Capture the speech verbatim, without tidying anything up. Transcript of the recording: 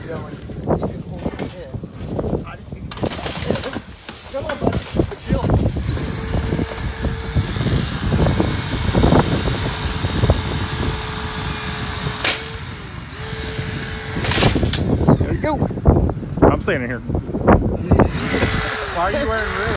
going. You can hold it in. I just need to get that in. Come on, buddy. Chill. There you go. I'm staying in here. Why are you wearing red?